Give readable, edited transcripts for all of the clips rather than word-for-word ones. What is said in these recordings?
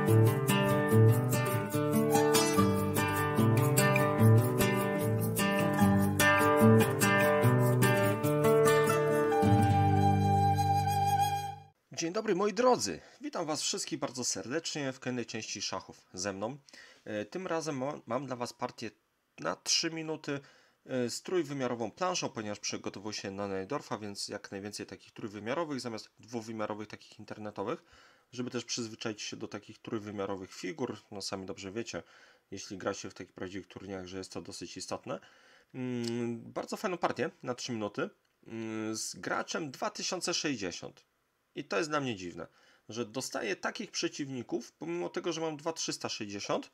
Dzień dobry moi drodzy, witam Was wszystkich bardzo serdecznie w kolejnej części szachów ze mną. Tym razem mam dla Was partię na 3 minuty z trójwymiarową planszą, ponieważ przygotowuję się na Neudorfa, więc jak najwięcej takich trójwymiarowych zamiast dwuwymiarowych takich internetowych, żeby też przyzwyczaić się do takich trójwymiarowych figur. No sami dobrze wiecie, jeśli gra się w takich prawdziwych turniejach, że jest to dosyć istotne. Bardzo fajną partię na 3 minuty z graczem 2060. I to jest dla mnie dziwne, że dostaję takich przeciwników, pomimo tego, że mam 2360.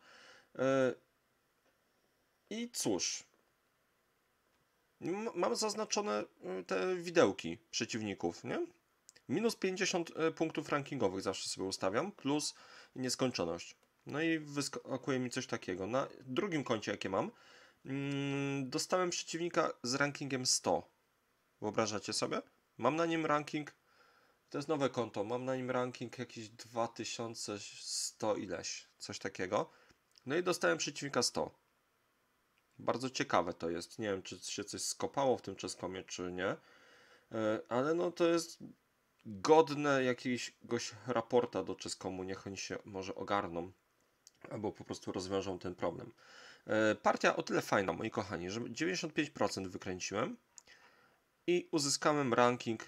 I cóż, mam zaznaczone te widełki przeciwników, nie? Minus 50 punktów rankingowych zawsze sobie ustawiam, plus nieskończoność. No i wyskakuje mi coś takiego. Na drugim koncie, jakie mam, dostałem przeciwnika z rankingiem 100. Wyobrażacie sobie? Mam na nim ranking. To jest nowe konto, mam na nim ranking jakieś 2100 ileś, coś takiego. No i dostałem przeciwnika 100. Bardzo ciekawe to jest, nie wiem czy się coś skopało w tym czeskomie czy nie, ale no to jest godne jakiegoś raporta do czeskomu, niech oni się może ogarną, albo po prostu rozwiążą ten problem. Partia o tyle fajna, moi kochani, że 95% wykręciłem. I uzyskałem ranking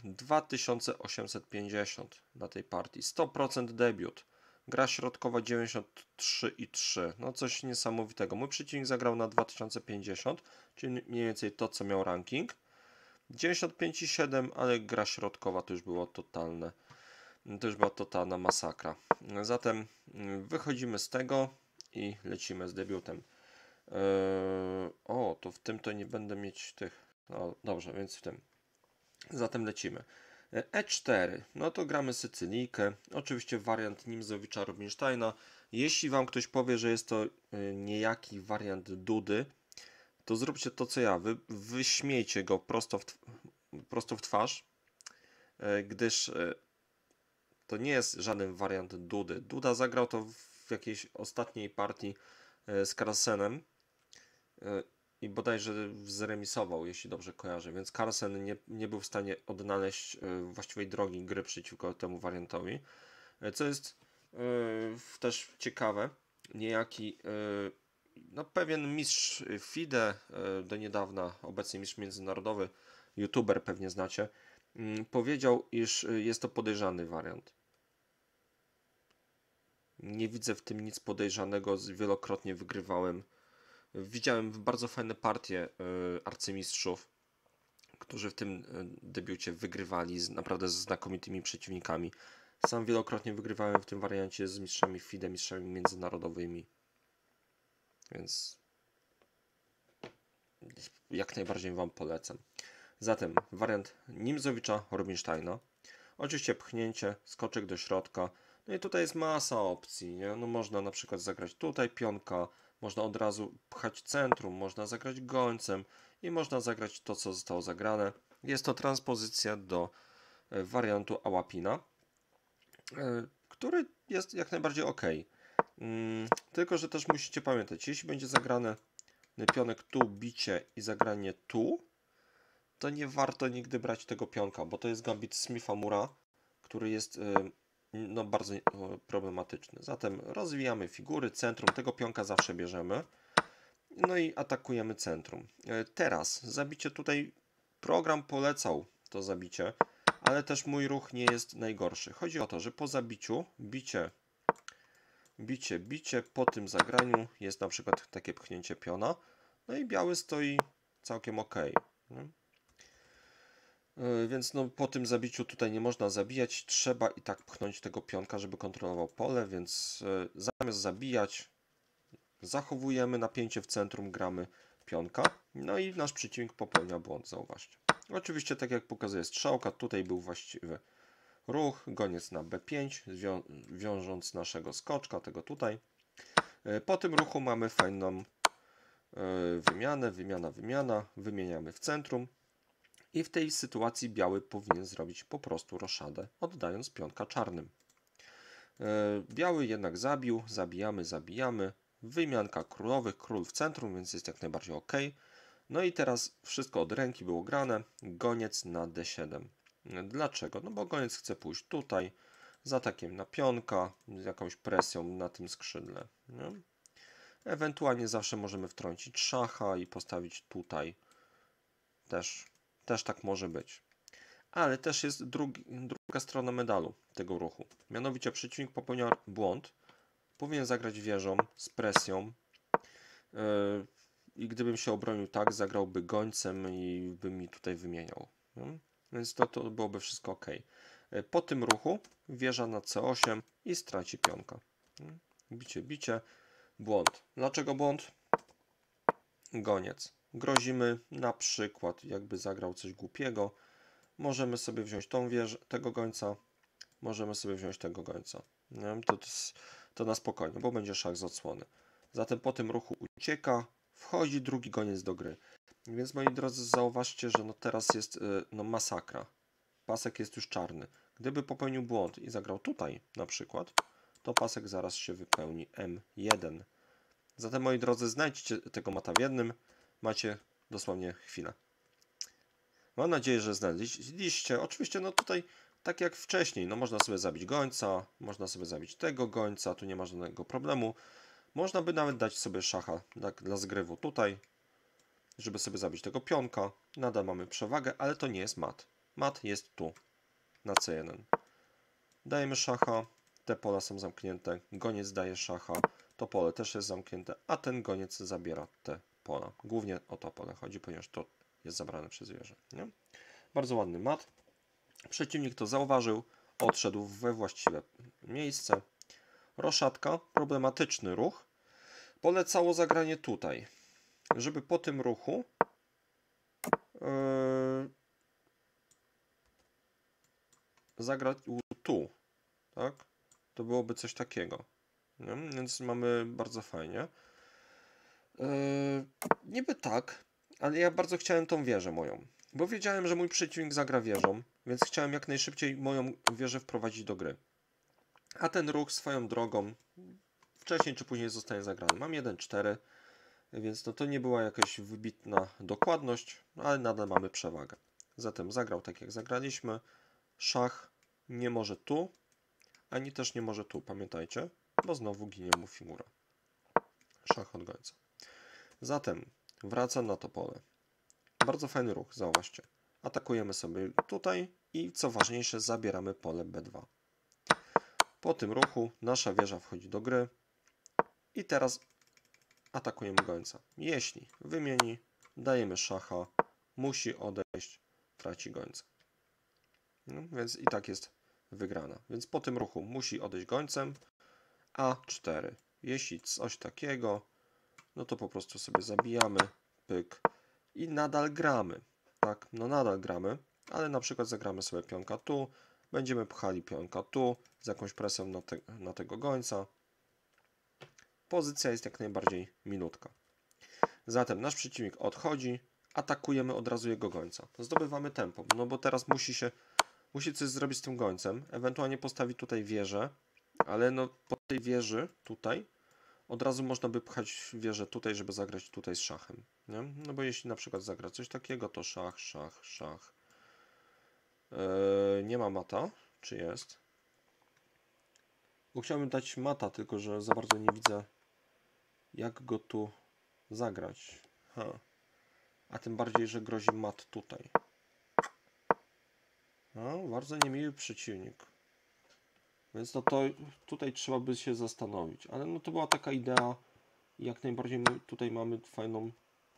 2850 na tej partii. 100% debiut. Gra środkowa 93,3. No coś niesamowitego. Mój przeciwnik zagrał na 2050, czyli mniej więcej to, co miał ranking. 95,7, ale gra środkowa to już było totalne. To już była totalna masakra. Zatem wychodzimy z tego i lecimy z debiutem. To w tym to nie będę mieć tych. No dobrze, więc w tym. Zatem lecimy. E4, no to gramy Sycylijkę, oczywiście wariant Nimzowicza Rubinsteina. Jeśli Wam ktoś powie, że jest to niejaki wariant Dudy, to zróbcie to co ja, wyśmiejcie go prosto w twarz, gdyż to nie jest żaden wariant Dudy. Duda zagrał to w jakiejś ostatniej partii z Carlsenem i bodajże zremisował, jeśli dobrze kojarzę, więc Carlsen nie był w stanie odnaleźć właściwej drogi gry przeciwko temu wariantowi. Co jest też ciekawe, niejaki pewien mistrz FIDE, do niedawna obecnie mistrz międzynarodowy, youtuber pewnie znacie, powiedział, iż jest to podejrzany wariant. Nie widzę w tym nic podejrzanego, wielokrotnie wygrywałem. Widziałem bardzo fajne partie arcymistrzów, którzy w tym debiucie wygrywali naprawdę z znakomitymi przeciwnikami. Sam wielokrotnie wygrywałem w tym wariancie z mistrzami FIDE, mistrzami międzynarodowymi. Więc jak najbardziej Wam polecam. Zatem wariant Nimzowicza Rubinsteina. Oczywiście pchnięcie, skoczek do środka. No i tutaj jest masa opcji, nie? No można na przykład zagrać tutaj pionka, można od razu pchać centrum, można zagrać gońcem i można zagrać to, co zostało zagrane. Jest to transpozycja do wariantu Ałapina, który jest jak najbardziej ok. Tylko że też musicie pamiętać, jeśli będzie zagrane pionek tu, bicie i zagranie tu, to nie warto nigdy brać tego pionka, bo to jest gambit Smitha Mura, który jest bardzo problematyczny. Zatem rozwijamy figury, centrum, tego pionka zawsze bierzemy. No i atakujemy centrum. Teraz zabicie tutaj, program polecał to zabicie, ale też mój ruch nie jest najgorszy. Chodzi o to, że po zabiciu, bicie, po tym zagraniu jest na przykład takie pchnięcie piona, no i biały stoi całkiem ok. Więc po tym zabiciu tutaj nie można zabijać, trzeba i tak pchnąć tego pionka, żeby kontrolował pole, więc zamiast zabijać, zachowujemy napięcie w centrum, gramy pionka, no i nasz przeciwnik popełnia błąd, zauważcie. Oczywiście, tak jak pokazuje strzałka, tutaj był właściwy ruch, goniec na B5, wiążąc naszego skoczka, tego tutaj. Po tym ruchu mamy fajną wymianę, wymieniamy w centrum. I w tej sytuacji biały powinien zrobić po prostu roszadę, oddając pionka czarnym. Biały jednak zabił, zabijamy. Wymianka królowych, król w centrum, więc jest jak najbardziej ok. No i teraz wszystko od ręki było grane. Goniec na D7. Dlaczego? No bo goniec chce pójść tutaj, z atakiem na pionka, z jakąś presją na tym skrzydle. Nie? Ewentualnie zawsze możemy wtrącić szacha i postawić tutaj. Też tak może być. Ale też jest druga strona medalu tego ruchu. Mianowicie przeciwnik popełnia błąd. Powinien zagrać wieżą z presją. I gdybym się obronił tak, zagrałby gońcem i by mi tutaj wymieniał. Więc to byłoby wszystko ok. Po tym ruchu wieża na C8 i straci pionka. Bicie. Błąd. Dlaczego błąd? Goniec. Grozimy na przykład, jakby zagrał coś głupiego. Możemy sobie wziąć tą wieżę, tego gońca. Możemy sobie wziąć tego gońca. To na spokojnie, bo będzie szach z odsłony. Zatem po tym ruchu ucieka, wchodzi drugi goniec do gry. Więc moi drodzy, zauważcie, że teraz jest masakra. Pasek jest już czarny. Gdyby popełnił błąd i zagrał tutaj na przykład, to pasek zaraz się wypełni M1. Zatem moi drodzy, znajdźcie tego mata w jednym. Macie dosłownie chwilę. Mam nadzieję, że znaleźliście. Oczywiście tutaj tak jak wcześniej, można sobie zabić gońca, można sobie zabić tego gońca, tu nie ma żadnego problemu. Można by nawet dać sobie szacha dla zgrywu tutaj, żeby sobie zabić tego pionka. Nadal mamy przewagę, ale to nie jest mat. Mat jest tu, na C1. Dajemy szacha, te pola są zamknięte, goniec daje szacha, to pole też jest zamknięte, a ten goniec zabiera te pola. Głównie o to pole chodzi, ponieważ to jest zabrane przez wieżę. Nie? Bardzo ładny mat. Przeciwnik to zauważył, odszedł we właściwe miejsce. Roszatka, problematyczny ruch. Polecało zagranie tutaj, żeby po tym ruchu zagrać tu, tak? To byłoby coś takiego. Nie? Więc mamy bardzo fajnie. Niby tak, ale ja bardzo chciałem tą wieżę moją, bo wiedziałem, że mój przeciwnik zagra wieżą, więc chciałem jak najszybciej moją wieżę wprowadzić do gry. A ten ruch swoją drogą wcześniej czy później zostanie zagrany. Mam 1-4, więc to nie była jakaś wybitna dokładność, ale nadal mamy przewagę. Zatem zagrał tak jak zagraliśmy. Szach nie może tu, ani też nie może tu, pamiętajcie, bo znowu ginie mu figura. Szach od gońca. Zatem wracam na to pole. Bardzo fajny ruch, zauważcie. Atakujemy sobie tutaj i co ważniejsze zabieramy pole B2. Po tym ruchu nasza wieża wchodzi do gry i teraz atakujemy gońca. Jeśli wymieni, dajemy szacha, musi odejść, traci gońca. Więc i tak jest wygrana. Więc po tym ruchu musi odejść gońcem, A4. Jeśli coś takiego, no to po prostu sobie zabijamy, pyk i nadal gramy. Tak, nadal gramy, ale na przykład zagramy sobie pionka tu, będziemy pchali pionka tu, z jakąś presją na tego gońca. Pozycja jest jak najbardziej minutka. Zatem nasz przeciwnik odchodzi, atakujemy od razu jego gońca. Zdobywamy tempo, bo teraz musi coś zrobić z tym gońcem, ewentualnie postawić tutaj wieżę, ale po tej wieży tutaj od razu można by pchać wieżę tutaj, żeby zagrać tutaj z szachem. Nie? No bo jeśli na przykład zagra coś takiego, to szach. Nie ma mata, czy jest? Bo chciałbym dać mata, tylko że za bardzo nie widzę, jak go tu zagrać. A tym bardziej, że grozi mat tutaj. Bardzo niemiły przeciwnik. Więc to tutaj trzeba by się zastanowić. Ale to była taka idea. Jak najbardziej tutaj mamy fajną...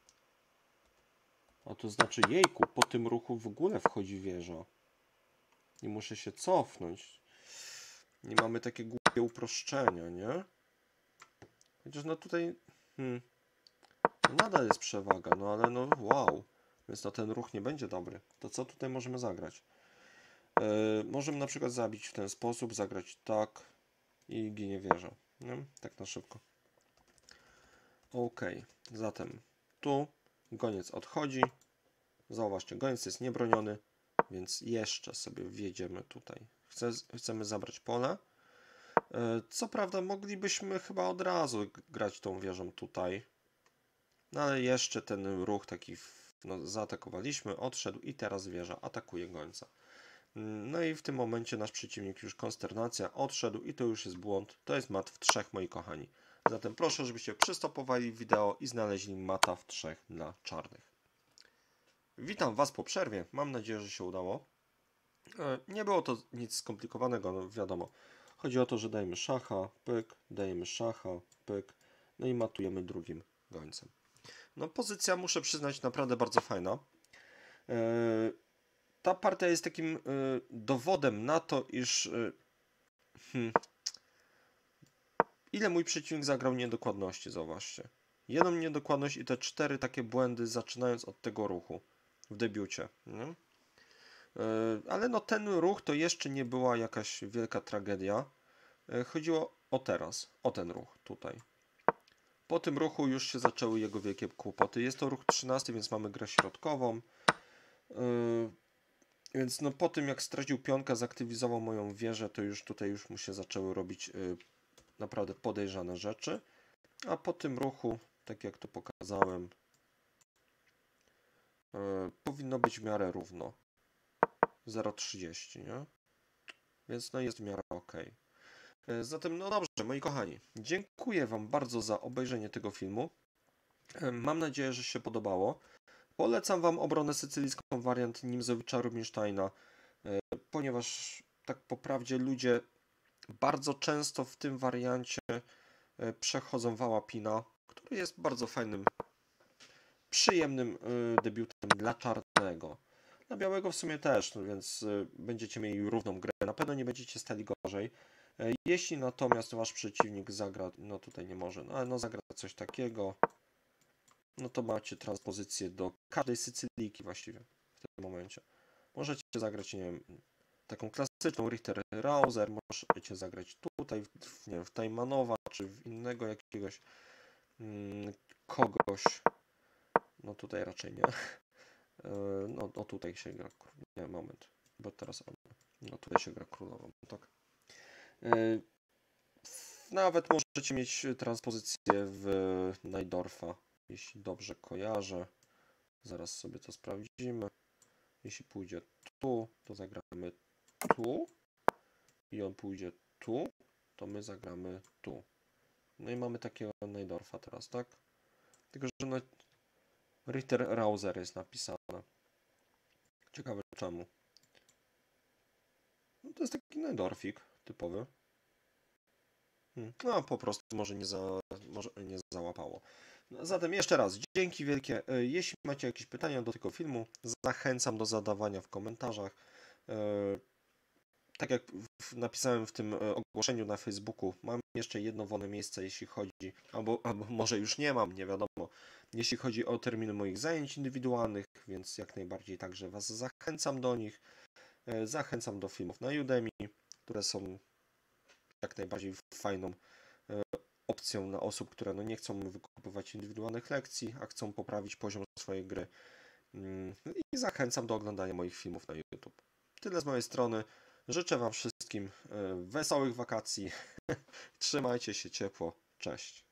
A to znaczy, jejku, po tym ruchu w ogóle wchodzi wieża. I muszę się cofnąć. Nie mamy takie głupie uproszczenia, nie? Chociaż tutaj... nadal jest przewaga, ale wow. Więc ten ruch nie będzie dobry. To co tutaj możemy zagrać? Możemy na przykład zabić w ten sposób, zagrać tak i ginie wieża. Nie? Tak na szybko. Ok, zatem tu goniec odchodzi. Zauważcie, goniec jest niebroniony, więc jeszcze sobie wjedziemy tutaj. Chcemy zabrać pole. Co prawda moglibyśmy chyba od razu grać tą wieżą tutaj, no ale jeszcze ten ruch taki, no, zaatakowaliśmy, odszedł i teraz wieża atakuje gońca. No i w tym momencie nasz przeciwnik już konsternacja, odszedł i to już jest błąd. To jest mat w 3, moi kochani. Zatem proszę, żebyście przystopowali wideo i znaleźli mata w 3 dla czarnych. Witam Was po przerwie. Mam nadzieję, że się udało. Nie było to nic skomplikowanego, no wiadomo. Chodzi o to, że dajemy szacha, pyk, dajemy szacha, pyk, no i matujemy drugim gońcem. No pozycja, muszę przyznać, naprawdę bardzo fajna. Ta partia jest takim dowodem na to, iż ile mój przeciwnik zagrał niedokładności, zauważcie. Jedną niedokładność i te 4 takie błędy, zaczynając od tego ruchu w debiucie. Nie? Ale no ten ruch to jeszcze nie była jakaś wielka tragedia. Chodziło o teraz, o ten ruch tutaj. Po tym ruchu już się zaczęły jego wielkie kłopoty. Jest to ruch 13, więc mamy grę środkową. Więc no po tym jak stracił pionkę, zaktywizował moją wieżę, to już tutaj już mu się zaczęły robić naprawdę podejrzane rzeczy. A po tym ruchu, tak jak to pokazałem, powinno być w miarę równo. 0,30, nie? Więc no jest w miarę ok. Zatem no dobrze, moi kochani, dziękuję Wam bardzo za obejrzenie tego filmu. Mam nadzieję, że się podobało. Polecam Wam obronę sycylijską, wariant Nimzowicza Rubinsteina, ponieważ tak po prawdzie ludzie bardzo często w tym wariancie przechodzą Wałapina, który jest bardzo fajnym, przyjemnym debiutem dla czarnego. Dla białego w sumie też, no więc będziecie mieli równą grę. Na pewno nie będziecie stali gorzej. Jeśli natomiast Wasz przeciwnik zagra, no tutaj nie może, no ale no zagra coś takiego, no to macie transpozycję do każdej Sycylijki właściwie w tym momencie. Możecie zagrać, nie wiem, taką klasyczną Richter-Rauser, możecie zagrać tutaj, nie wiem, w Tajmanowa, czy w innego jakiegoś kogoś. No tutaj raczej nie. No o tutaj się gra, nie, moment, bo teraz no tutaj się gra królową, tak. Nawet możecie mieć transpozycję w Najdorfa, jeśli dobrze kojarzę. Zaraz sobie to sprawdzimy. Jeśli pójdzie tu, to zagramy tu. I on pójdzie tu, to my zagramy tu. No i mamy takiego Najdorfa teraz, tak? Tylko, że no Ritter-Rauser jest napisane. Ciekawe czemu. No to jest taki Najdorfik typowy. No po prostu może nie załapało. No, zatem jeszcze raz, dzięki wielkie. Jeśli macie jakieś pytania do tego filmu, zachęcam do zadawania w komentarzach. Tak jak napisałem w tym ogłoszeniu na Facebooku, mam jeszcze jedno wolne miejsce, jeśli chodzi, albo może już nie mam, nie wiadomo, jeśli chodzi o terminy moich zajęć indywidualnych, więc jak najbardziej także Was zachęcam do nich. Zachęcam do filmów na Udemy, które są jak najbardziej fajną opcją dla osób, które no nie chcą wykupywać indywidualnych lekcji, a chcą poprawić poziom swojej gry. I zachęcam do oglądania moich filmów na YouTube. Tyle z mojej strony. Życzę Wam wszystkim wesołych wakacji. Trzymajcie się ciepło. Cześć.